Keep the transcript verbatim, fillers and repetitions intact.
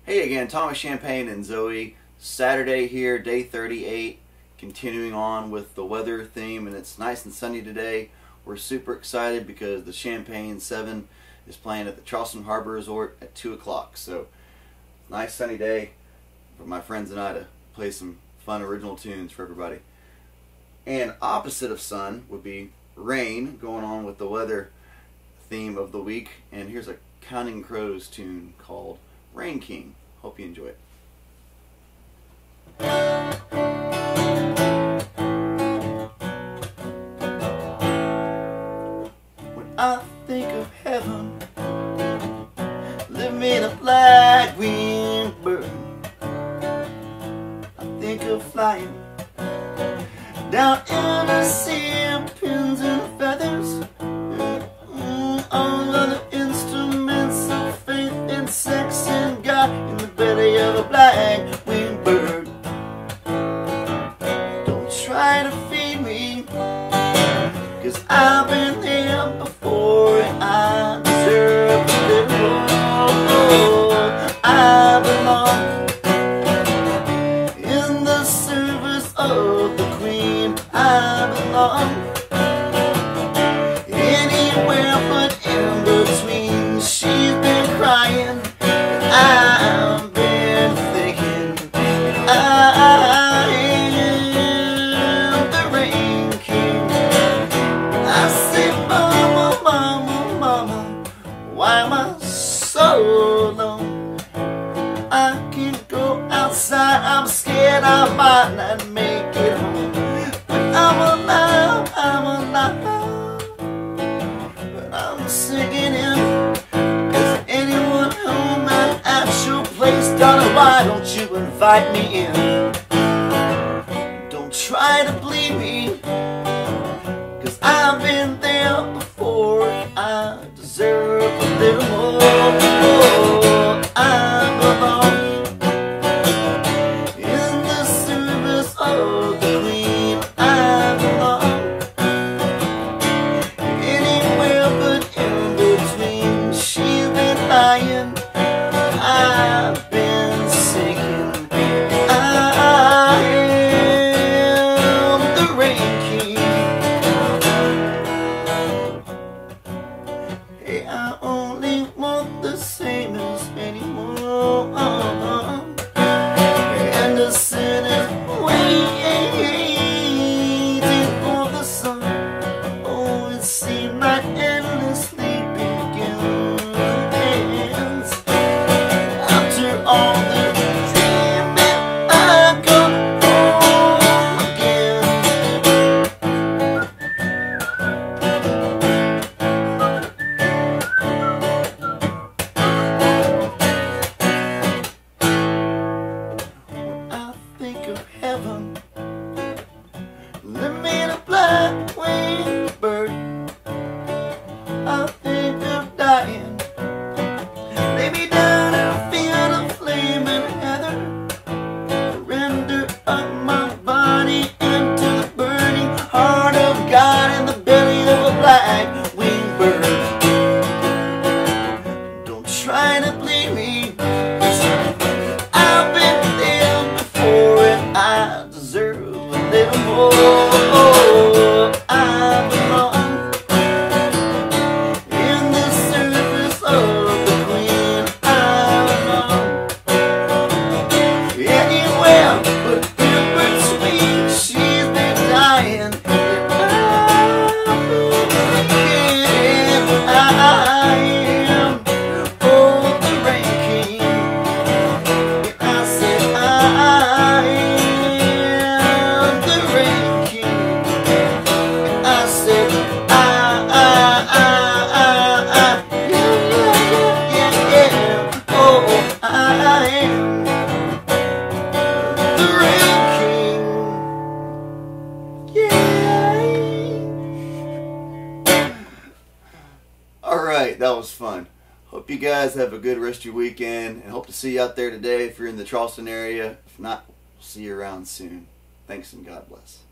Hey again, Thomas Champagne and Zoe. Saturday here, day thirty-eight, continuing on with the weather theme, and it's nice and sunny today. We're super excited because the Champagne seven is playing at the Charleston Harbor Resort at two o'clock. So, nice sunny day for my friends and I to play some fun original tunes for everybody. And opposite of sun would be rain, going on with the weather theme of the week. And here's a Counting Crows tune called Rain King. Hope you enjoy it. When I think of heaven, living a black winged bird, I think of flying down in the sea of pins and feathers, mm, all of the instruments of faith and sex and God in the belly of a black winged bird. Don't try to feed me, 'cause I've been there before and I deserve a little more. I belong in the service of the Queen. I belong anywhere but in between. She's been crying and I've been thinking. I am the Rain King. I say, mama, mama, mama, why am I so alone? I can't go outside, I'm scared I might not make it home. But I'm alive, I'm alive, but I'm singing in. Is anyone home and at your place? Darling, why don't you invite me in? Don't try to bleed me, 'cause I've been there before. I deserve a little more. I belong in the service of the Queen. I belong anywhere but in between. She's been lying, I've been sinking. I am the Rain King. Hey, I only want the same as anymore. And the sin is waiting for the sun. Oh, it seemed like endlessly begins. After all the dreaming, I come home again. I think of heaven, living a black winged bird. I think of dying, maybe down in a field of flaming heather. Surrender up my body into the burning heart of God in the belly of a black winged bird. Don't try to bleed me, 'cause I've been there before and I deserve a little more. I belong in the service of the Queen. I belong anywhere but in between. She's been dying and I've been thinking. I am, oh, the Rain King. And I said I am the Rain King. And I said I, I, I, I, I, yeah, yeah, yeah, yeah. Oh, I am the Rain King. Yeah. Alright, that was fun. Hope you guys have a good rest of your weekend, and hope to see you out there today if you're in the Charleston area. If not, we'll see you around soon. Thanks and God bless.